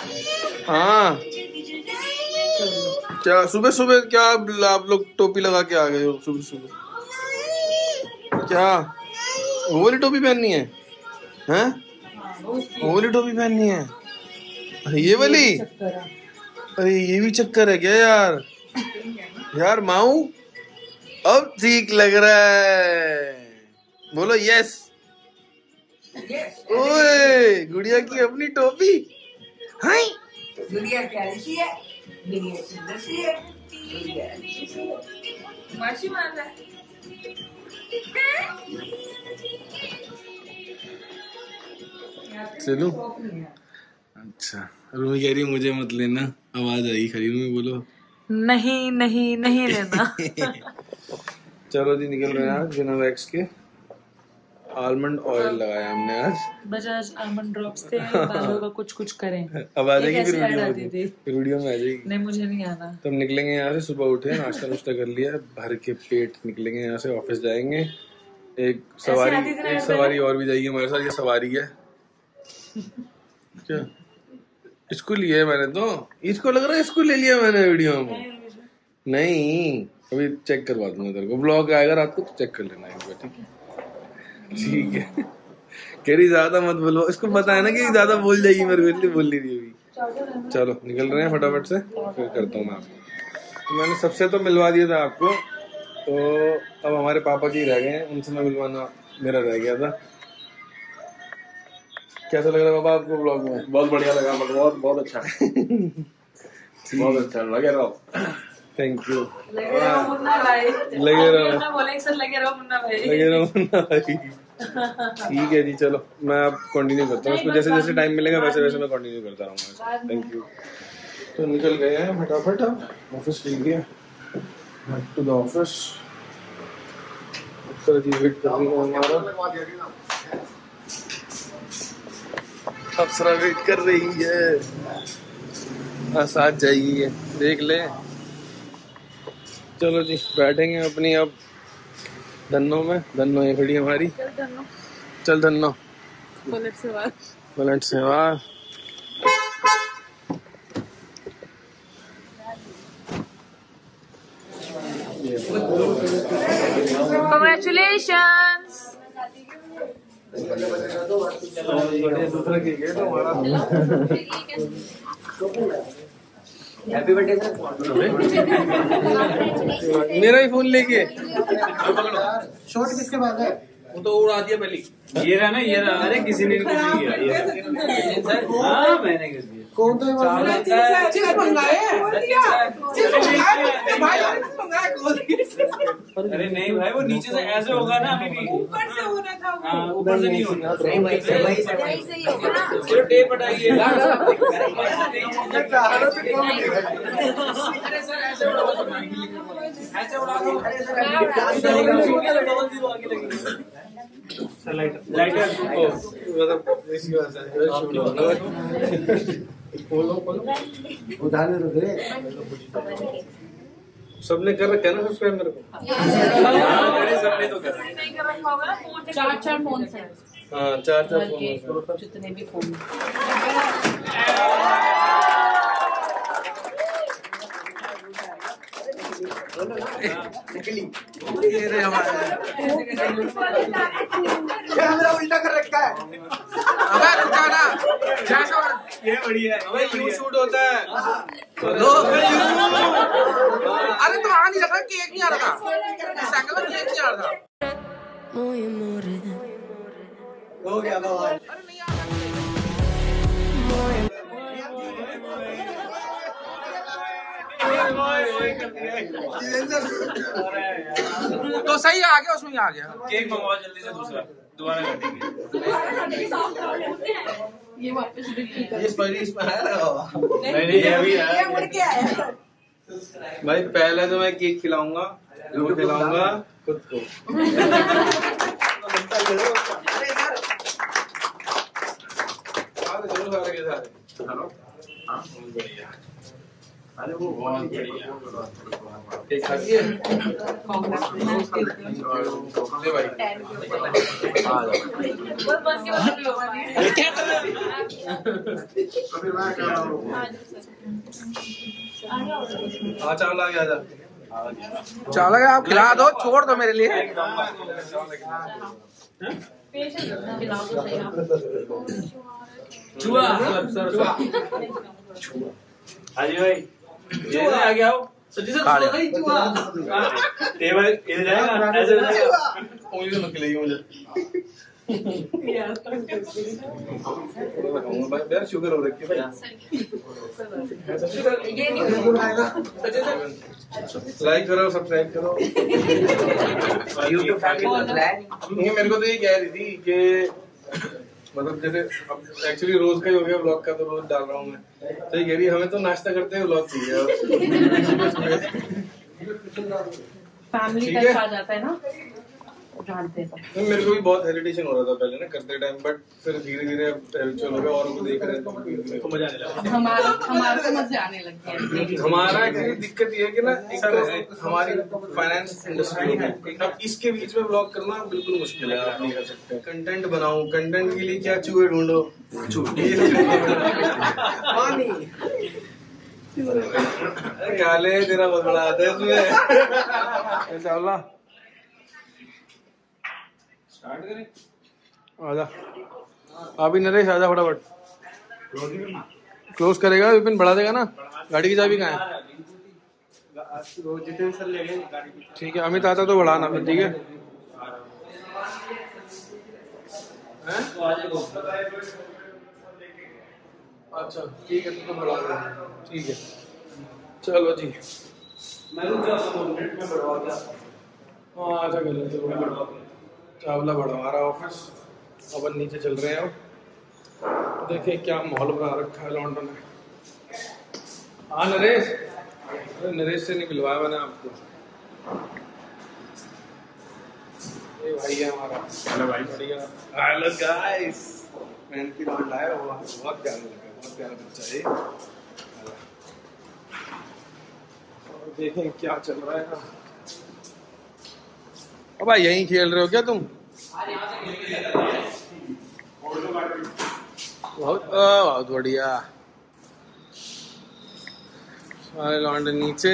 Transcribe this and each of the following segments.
हाँ क्या सुबह सुबह क्या आप लोग टोपी लगा के आ गए हो सुबह सुबह? क्या वो वाली टोपी पहननी है? हैं? वो वाली टोपी पहननी है? अरे ये वाली? अरे ये भी चक्कर है क्या यार? यार माऊ अब ठीक लग रहा है, बोलो यस। ओए गुड़िया की अपनी टोपी। हाय गुड़िया प्यारी सी है, गुड़िया सुंदर सी है, गुड़िया अच्छी सी है, माशी मार रहा है। चलो अच्छा, रूमी कह रही मुझे मत लेना, आवाज आई खरी रूमी, बोलो नहीं नहीं नहीं लेना। चलो जी निकल रहे हैं आज बिना वैक्स के। आलमंड ऑयल लगाया हमने आज, बजाज आलमंड ड्रॉप्स थे, बालों का कुछ कुछ करें। अब आ जाएगी फिर वीडियो में आ जाएगी। नहीं मुझे नहीं आना। तो हम निकलेंगे यहाँ से, सुबह उठे नाश्ता नुश्ता कर लिया, भर के पेट निकलेंगे यहाँ से, ऑफिस जाएंगे। एक सवारी और भी जाएगी हमारे साथ, ये सवारी है क्या? इसको लिया है मैंने, तो इसको लग रहा है इसको ले लिया मैंने वीडियो में। नहीं अभी चेक करवा दूंगा तेरे को, व्लॉग आएगा रात को तो चेक कर लेना एक बार, ठीक है? ठीक है कह रही ज्यादा मत बोलो, इसको पता है ना कि ज्यादा बोल जाएगी, मेरे को इसलिए बोल नहीं रही अभी। चलो निकल रहे हैं फटाफट से, फिर करता हूँ मैं आपको। तो मैंने सबसे तो मिलवा दिया था आपको, तो अब हमारे पापा जी रह गए हैं, उनसे मैं मिलवाना मेरा रह गया था। कैसा लग रहा है पापा आपको ब्लॉग में? बहुत बढ़िया लगा, बहुत बहुत अच्छा बहुत अच्छा लगे रहो। Thank you. लगे रहो मुन्ना भाई, लगे रहो मुन्ना भाई। ठीक है जी, चलो मैं अब कंटिन्यू करता हूँ इसको, जैसे जैसे टाइम मिलेगा वैसे वैसे मैं कंटिन्यू करता रहूँगा। Thank you. तो निकल गए हैं फटाफट, अब ऑफिस चल गया, back to the office. Sir ji wait कर रही है हमारा, अप्सरा वेट कर रही है, साथ जाएगी है, देख ले। चलो जी बैठेंगे अपनी अब धन्नो में, धन्नो ये खड़ी हमारी, चल धन्नो बुलेट से वार। Congratulations. दूसरा केक है तो हमारा। Happy birthday sir. मेरा ही फोन लेके शॉट किसके पास है? वो तो उड़ा दिया पहले। ये रहा ना, ये रहा। अरे किसी ने कुछ नहीं किया ये सर। हाँ मैंने कर दिया। कौन तो चिप्स मंगाए? अरे नहीं भाई, वो नीचे से ऐसे होगा ना, अभी भी ऊपर से होना था। हाँ ऊपर से नहीं होना, सिर्फ टेप हटाइए। अरे सर ऐसे उड़ा दो, ऐसे उड़ा दो। लाइटर सबने कर रखा है ना सब्सक्राइब मेरे को। सबने तो कर रखा है। चार फोन है। हाँ चार फोन, जितने भी फोन। कैमरा उल्टा कर रखा है। अबे रुका ना, जैसा ये बढ़िया है। अबे यू शूट होता है। अरे तो आ नहीं रखा, केक नहीं आ रहा था, साइकिल में केक नहीं आ रहा था। हो गया बाबा। तो सही आ गया, उसमें आ गया। केक मंगवाओ जल्दी से, दूसरा दोबारा काटेंगे। ये वापस ये स्पाइस में आया लगा हुआ। नहीं ये अभी आया, मुड़ के आया। भाई पहले तो मैं केक खिलाऊंगा, वो खिलाऊंगा खुद को। एक खाती है ले भाई। हाँ चावल आ गया। चावल आ गया, आप खिला दो, छोड़ दो मेरे लिए। चुआ हाजी भाई चुआ आ गया हो सच्ची से चुआ टेबल इधर जाएगा ऐसे हो जाएगा उंगली से निकलेगी मुझे। यार शुगर हो रखी है भाई। लाइक करो, सब्सक्राइब करो। YouTube ये मेरे को तो ये कह रही थी कि मतलब जैसे अब एक्चुअली रोज का ही हो गया व्लॉग का, तो रोज डाल रहा हूँ मैं। तो ये कह रही है हमें तो नाश्ता करते हुए व्लॉग चाहिए। फैमिली ठीक का है। आ जाता है ना, जानते हैं तो मेरे को भी बहुत हेजिटेशन हो रहा था पहले ना करते टाइम, बट फिर धीरे धीरे हैबिचुअल हो गया और उनको देख रहे हैं तो मजा आने लगा। हमारा को मजे आने लग गया। हमारा एक्चुअली दिक्कत ये है कि ना एक तो हमारी फाइनेंस इंडस्ट्री है, अब इसके बीच में ब्लॉग करना बिल्कुल मुश्किल है। आप नहीं कर सकते। कंटेंट बनाओ, कंटेंट के लिए क्या चूहे ढूंढो, पानी काले तेरा बहुत बड़ा हाथ है इसमें। स्टार्ट करें, आजा अभी नरेश, आजा फटाफट। क्लोज करेगा विपिन, बढ़ा देगा ना। गाड़ी की चाबी कहाँ है? ठीक है, अमित आता तो बढ़ाना फिर। ठीक है अच्छा ठीक है, तो बढ़ा देना। ठीक है चलो जी, हाँ अच्छा कर लेते। चावला बड़ा हमारा ऑफिस, अपन नीचे चल रहे हैं। अब देखिए क्या माहौल बना रखा है लॉन्डन में। हाँ नरेश, अरे नरेश से नहीं मिलवाया मैंने आपको। ये भाई है हमारा। हेलो भाई, बढ़िया। हेलो गाइस, मैंने की रोड लाया हुआ, बहुत प्यारा लगा, बहुत प्यारा बच्चा है। देखें क्या चल रहा है ना। अब यहीं खेल रहे हो क्या तुम? बहुत बढ़िया। सारे लौंडे नीचे।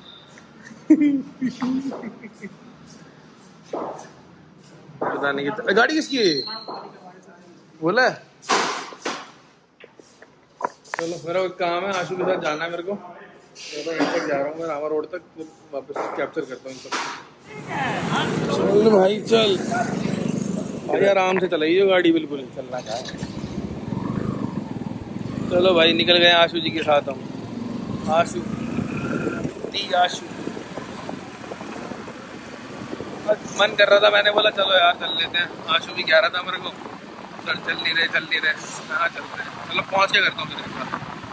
पता नहीं कितना। गाड़ी किसकी है? बोला चलो, मेरा एक काम है, आशु के साथ जाना है मेरे को। तो यहीं तक जा रहा हूँ मैं, रामा रोड तक, फिर वापस कैप्चर करता हूँ इन सबको। चल भाई चल भाई, आराम से चलाइए गाड़ी, बिल्कुल चलना क्या है। चलो भाई, निकल गए आशु जी के साथ हम। आशु मन कर रहा था, मैंने बोला चलो यार चल लेते हैं। आशु भी कह रहा था मेरे को चल नहीं रहे। हाँ चलते हैं, चलो पहुँच के करता हूँ फिर एक बार।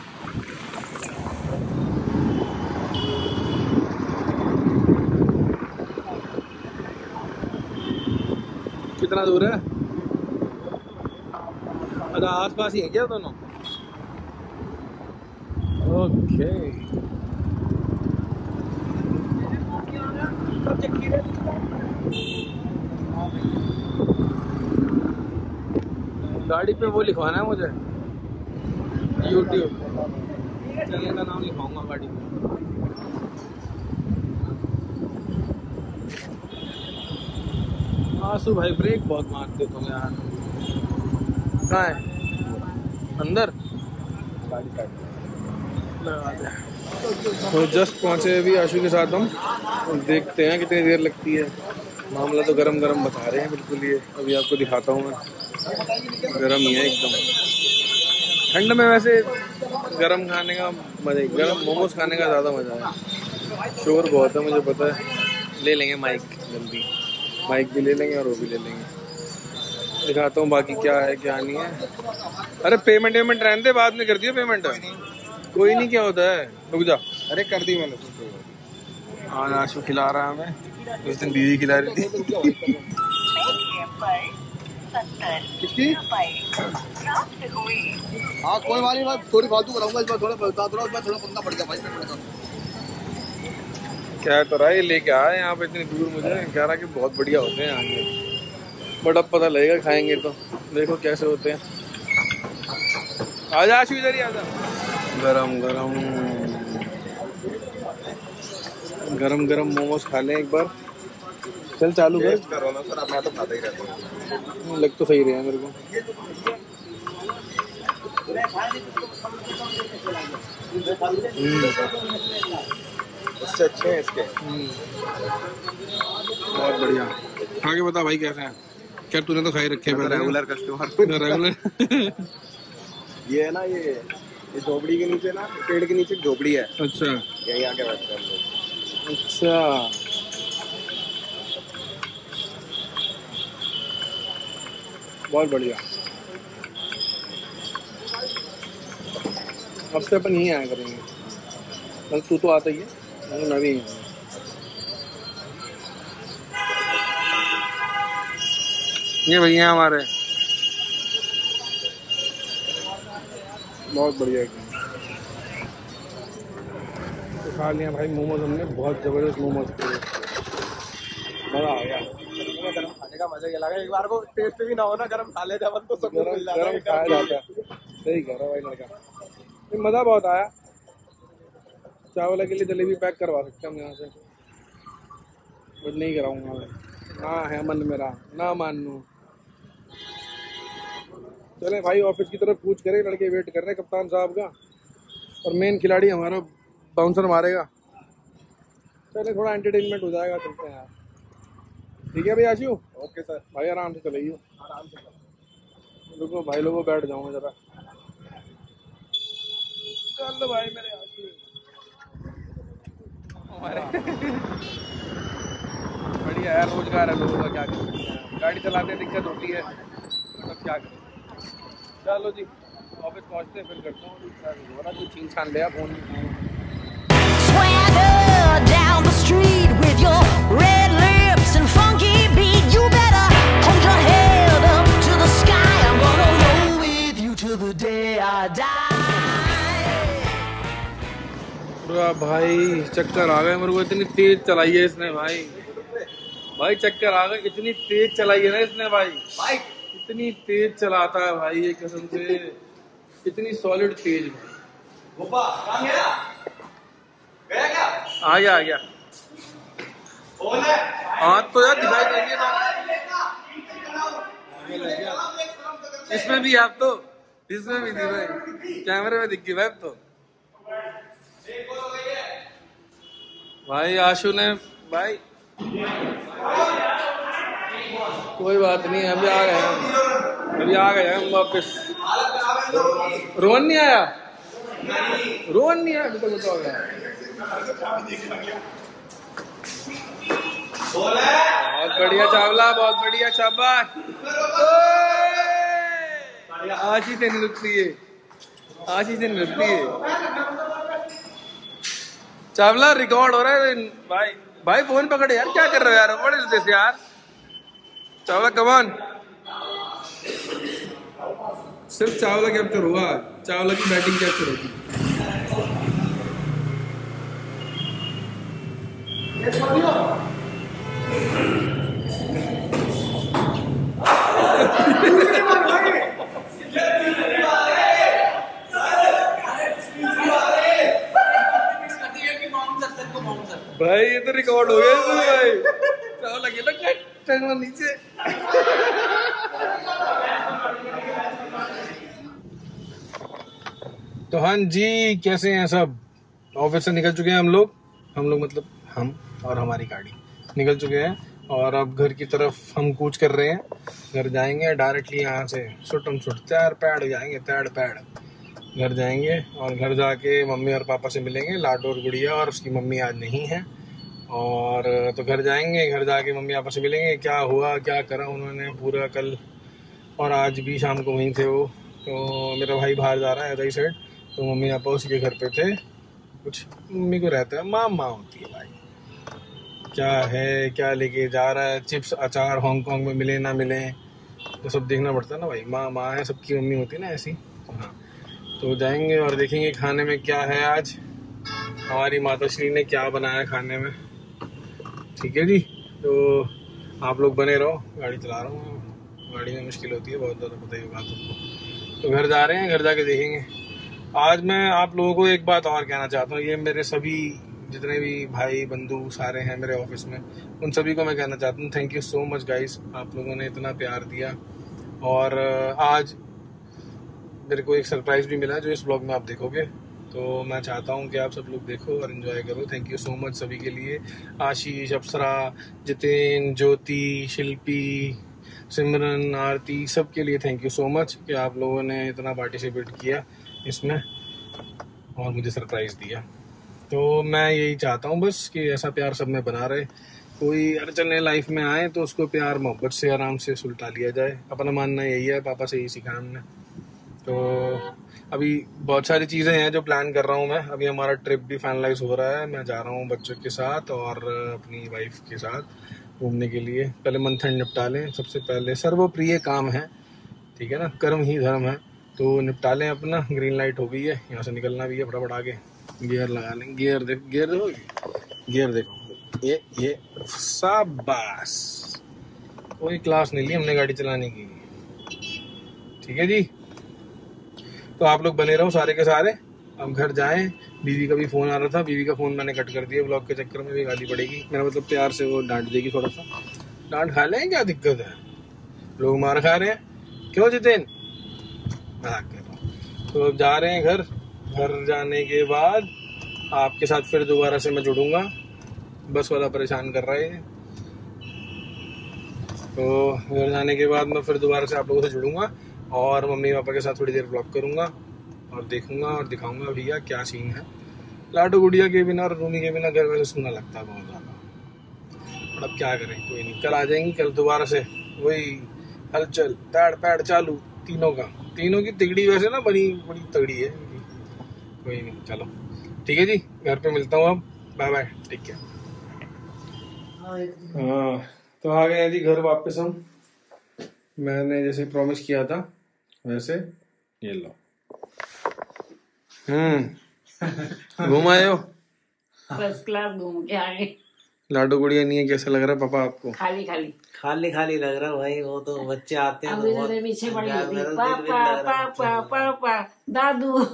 कितना दूर है? अच्छा आसपास ही है क्या दोनों? ओके गाड़ी पे वो लिखवाना है मुझे, YouTube चैनल का नाम लिखवाऊंगा गाड़ी में। आशु भाई ब्रेक बहुत मारते तुम यार। कहाँ है? अंदर तो जस्ट पहुंचे अभी आशु के साथ हम। देखते हैं कितनी देर लगती है। मामला तो गरम गरम बता रहे हैं बिल्कुल। ये अभी आपको दिखाता हूँ मैं, गरम ही है एकदम। ठंड में वैसे गरम खाने का मजा, गरम मोमोज खाने का ज़्यादा मजा है। शोर बहुत है मुझे पता है। ले लेंगे माइक जल्दी, माइक भी ले लेंगे और वो भी ले लेंगे। दिखाता हूँ बाकी क्या है क्या नहीं है। अरे पेमेंट रहने दे, बाद में कर दिया पेमेंट। कोई नहीं, क्या होता है, रुक जा। अरे कर दी मैंने। हाँ आशु खिला रहा है हमें, उस दिन दीदी खिला रही थी। किसकी? हाँ कोई बात नहीं, थोड़ी फालतू कराऊंगा इस बार, थोड़ा बता दो, थोड़ा पंगा पड़ गया भाई। क्या तो रहा है लेके आया यहाँ पे इतनी दूर, मुझे कह रहा कि बहुत बढ़िया होते हैं यहाँ के, बट अब पता लगेगा खाएंगे तो, देखो कैसे होते हैं। आजा आशु इधर ही आजा। गरम गरम गरम गरम मोमोज खा लें एक बार। चल चालू कर। करो ना सर, मैं तो खाता ही रहता हूँ। लग तो सही रहे हैं मेरे को। इससे अच्छे हैं इसके। बहुत बढ़िया। खा के बता भाई कैसे हैं। क्या तूने तो खाई रखे हैं रेगुलर कस्टमर। रेगुलर। ये है ना, ये झोपड़ी के नीचे ना, पेड़ के नीचे झोपड़ी है। अच्छा यहीं आके बैठते हैं हम लोग। अच्छा बहुत बढ़िया। अब से अपन यहीं आया करेंगे। बस तू तो आता ही है, मैं भी यहीं आऊँगा। ये भैया हमारे बहुत बढ़िया एकदम। तो खा लिया भाई मोमोज हमने, बहुत जबरदस्त मोमोज थे, मजा आ गया। गरम खाने का मजा ये लगा, एक बार को टेस्ट भी ना हो ना, गरम खा लेते अपन तो सब गरम गरम खाया जाता है। सही कह रहा भाई लड़का। मजा बहुत आया। चावल के लिए जलेबी पैक करवा सकते हैं हम यहाँ से, बट नहीं कराऊंगा मैं, ना है मन मेरा, ना मानू। चले भाई ऑफिस की तरफ कूच करें, लड़के वेट कर रहे हैं कप्तान साहब का, और मेन खिलाड़ी हमारा बाउंसर मारेगा। चले थोड़ा एंटरटेनमेंट हो जाएगा, चलते हैं यार। ठीक है भाई आशु। Okay sir. भाई आराम से चलाइयो। आराम से। रुको भाई लोगों बैठ जाऊंगा जरा। चल भाई मेरे आशु हमारे बढ़िया यार, रोजगार है लोगों का, क्या कर सकते हैं। गाड़ी चलाते दिक्कत होती है, मतलब क्या करें। चलो जी ऑफिस पहुंचते हैं, फिर करता हूँ। तू छीन छान लिया phone. Swagger down the street with your red lips and funky beat. You better hold your head up to the sky. I'm gonna roll with you till the day I die. भाई चक्कर आ गए मेरे को, इतनी तेज चलाई है इसने भाई। भाई चक्कर आ गए, इतनी तेज चलाई है ना इसने भाई। इतनी तेज चलाता है भाई ये, कसम से इतनी सॉलिड तेज। गया क्या? आ गया। हाँ तो यार दिखाई दे रही है इसमें भी, आप तो इसमें भी थी भाई, कैमरे में दिख गई भाई। तो भाई आशु ने भाई, कोई बात नहीं, अभी आ गए हम वापस। रोहन नहीं आया अभी तक, हो गया। बहुत बढ़िया चावला, बहुत बढ़िया शाबाश। आशी से नहीं रुकती है, आशी से नहीं रुकती है। चावला रिकॉर्ड हो रहा है भाई फोन पकड़े यार, क्या कर रहे हो यार, बड़े जल्दी से यार। चावला कमान, सिर्फ चावला कैप्चर हुआ, चावला की बैटिंग कैप्चर होगी। भाई ये तो रिकॉर्ड हो गया भाई। चावला के लगा नीचे। तो हाँ जी, कैसे हैं सब। ऑफिस से निकल चुके हैं हम लोग मतलब हम और हमारी गाड़ी निकल चुके हैं, और अब घर की तरफ हम कूच कर रहे हैं। घर जाएंगे डायरेक्टली, यहाँ से सुटम सुट तैर पैड जाएंगे, घर जाएंगे, और घर जाके मम्मी और पापा से मिलेंगे। लाडो और गुड़िया और उसकी मम्मी आज नहीं है, और तो घर जाएंगे, घर जाके मम्मी पापा से मिलेंगे। क्या हुआ क्या करा उन्होंने पूरा कल और आज भी शाम को वहीं थे वो। तो मेरा भाई बाहर जा रहा है इधर साइड, तो मम्मी पापा उसके घर पे थे। कुछ मम्मी को रहता है, माँ होती है भाई, क्या है क्या लेके जा रहा है, चिप्स अचार हांगकांग में मिले ना मिले, तो सब देखना पड़ता है ना भाई, माँ है, सबकी मम्मी होती है ना ऐसी। हाँ, तो जाएंगे और देखेंगे खाने में क्या है आज, हमारी माताश्री ने क्या बनाया खाने में। ठीक है जी, तो आप लोग बने रहो, गाड़ी चला रहा हूँ, गाड़ी में मुश्किल होती है बहुत ज़्यादा, पता ही होगा सबको। तो घर जा रहे हैं, घर जाके देखेंगे। आज मैं आप लोगों को एक बात और कहना चाहता हूँ, ये मेरे सभी जितने भी भाई बंधु सारे हैं मेरे ऑफिस में, उन सभी को मैं कहना चाहता हूँ thank you so much guys, आप लोगों ने इतना प्यार दिया। और आज मेरे को एक सरप्राइज भी मिला जो इस ब्लॉग में आप देखोगे, तो मैं चाहता हूँ कि आप सब लोग देखो और एंजॉय करो। थैंक यू सो मच सभी के लिए, आशीष, अप्सरा, जितेन, ज्योति, शिल्पी, सिमरन, आरती, सब के लिए थैंक यू सो मच कि आप लोगों ने इतना पार्टिसिपेट किया इसमें और मुझे सरप्राइज दिया। तो मैं यही चाहता हूँ बस कि ऐसा प्यार सब में बना रहे, कोई अड़चने लाइफ में आए तो उसको प्यार मोहब्बत से आराम से सुलटा लिया जाए, अपना मानना यही है, पापा से यही सीखा हमने। तो अभी बहुत सारी चीज़ें हैं जो प्लान कर रहा हूँ मैं, अभी हमारा ट्रिप भी फाइनलाइज हो रहा है, मैं जा रहा हूँ बच्चों के साथ और अपनी वाइफ के साथ घूमने के लिए। पहले मंथन निपटा लें, सबसे पहले सर्वप्रिय काम है, ठीक है ना, कर्म ही धर्म है, तो निपटा लें अपना। ग्रीन लाइट हो गई है, यहाँ से निकलना भी है, फटाफट आगे गियर लगा लें। गियर देखो, गियर देखो, ये शाबाश, कोई क्लास नहीं ली हमने गाड़ी चलाने की। ठीक है जी, तो आप लोग बने रहो सारे के सारे। अब घर जाएं, बीवी का भी फोन आ रहा था, बीवी का फोन मैंने कट कर दिया, ब्लॉग के चक्कर में भी गाली पड़ेगी, मेरा मतलब प्यार से वो डांट देगी, थोड़ा सा डांट खा लें, क्या दिक्कत है, लोग मार खा रहे हैं, क्यों जितेन, मजाक कर रहा हूँ। तो अब जा रहे हैं घर, घर जाने के बाद आपके साथ फिर दोबारा से मैं जुड़ूंगा, बस वाला परेशान कर रहा है, तो घर जाने के बाद मैं फिर दोबारा से आप लोगों से जुड़ूंगा और मम्मी पापा के साथ थोड़ी देर ब्लॉग करूंगा और देखूंगा और दिखाऊंगा भैया क्या सीन है। लाडो गुड़िया के बिना और रूमी के बिना घर वैसे सुनना लगता है बहुत ज़्यादा, और अब क्या करें, कोई नहीं, कल आ जाएंगी, कल दोबारा से वही हलचल पैड़ पैड़ चालू, तीनों की तिगड़ी वैसे ना बड़ी तगड़ी है, कोई नहीं, चलो ठीक है जी, घर पे मिलता हूँ अब, बाय बाय, ठीक है। हाँ, तो आ गए हैं जी घर वापस हम, मैंने जैसे प्रॉमिस किया था वैसे, ये लो। घूम आए हो? फर्स्ट क्लास घूम के आ गए। लाडो गुड़िया नहीं है, कैसा लग रहा है पापा आपको? खाली खाली खाली खाली लग रहा है भाई, वो तो बच्चे आते हैं अभी तो पीछे पड़ी होती, पापा पापा पापा दादू।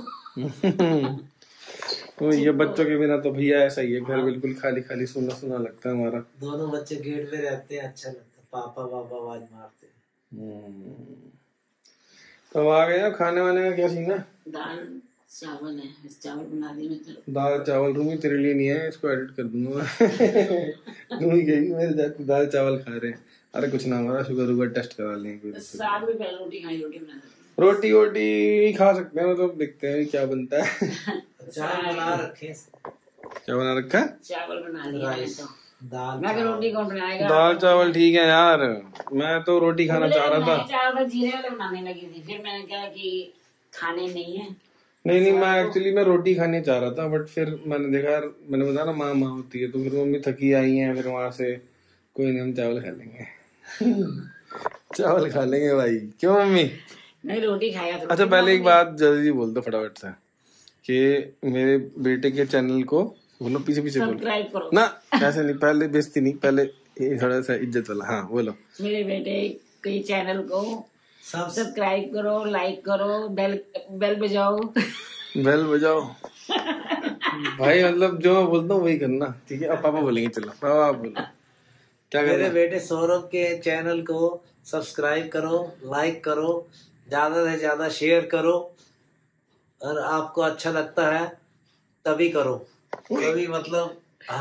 तो ये बच्चों के बिना तो भैया ऐसा ही है, घर बिल्कुल खाली खाली सुना सुना लगता है हमारा। दोनों बच्चे गेट पे रहते हैं, अच्छा लगता है, पापा पापा आवाज मारते हैं। तो आ गए, खाने वाने का क्या सीन है? दाल चावल है, चावल बना दी मैं, दाल चावल रूमी तेरे लिए नहीं है, इसको एडिट कर दूंगा। रूमी कहेगी मेरे जाते दाल चावल खा रहे हैं, अरे कुछ ना हमारा शुगर वुगर टेस्ट करा लेंगे। साग भी पहले रोटी खाई, रोटी बना रोटी वोटी खा सकते हैं, मतलब देखते हैं क्या बनता है। चावल बना रखे, क्या बना रखा? चावल बना लिया है, तो दाल मैं रोटी कौन बनाएगा? दाल चावल ठीक है यार, मैं तो रोटी खाना चाह रहा था। चावल जीरे वाले बनाने लगी थी, फिर मैंने कहा कि खाने नहीं है। नहीं मैं एक्चुअली मैं रोटी खाने चाह रहा था, बट फिर मैंने देखा यार, मैंने बताया ना माँ होती है, तो फिर मम्मी थकी आई है, फिर वहां से कोई नहीं हम चावल खा लेंगे। चावल खा लेंगे भाई, क्यों मम्मी? नहीं रोटी खाया तो। अच्छा पहले एक बात जल्दी बोल दो फटाफट से, कि मेरे बेटे के चैनल को बोलो, पीछे पीछे बोलो, सब्सक्राइब करो ना, ऐसे नहीं, पहले बेइज्जती नहीं, पहले थोड़ा सा इज्जत वाला, हाँ बोलो। मेरे बेटे के चैनल को सब्सक्राइब करो, लाइक करो, बेल बजाओ। बेल बजाओ भाई, मतलब जो मैं बोलता हूँ वही करना, ठीक है? अब पापा बोलेंगे, चलो पापा आप बोलो क्या करना। मेरे बेटे सौरभ के चैनल को सब्सक्राइब करो, लाइक करो, ज्यादा से ज्यादा शेयर करो, और आपको अच्छा लगता है तभी करो, तभी मतलब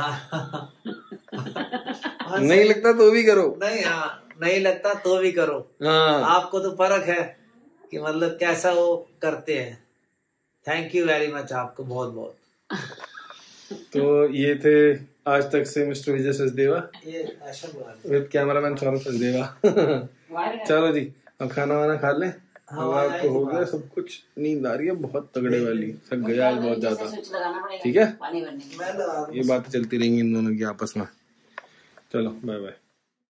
नहीं लगता तो भी करो, नहीं, हाँ नहीं लगता तो भी करो, हाँ आपको तो परख है कि मतलब कैसा वो करते हैं। थैंक यू वेरी मच, आपको बहुत बहुत। तो ये थे आज तक से मिस्टर विजय सचदेवा ये ऐसा विद कैमरामैन सौरभ सचदेवा। चलो जी, अब खाना वाना खा लें, आपको हो गया सब कुछ, नींद आ रही है बहुत तगड़े वाली, थक गया आज बहुत ज्यादा, ठीक है? ये बातें चलती रहेंगी इन दोनों की आपस में, चलो बाय बाय।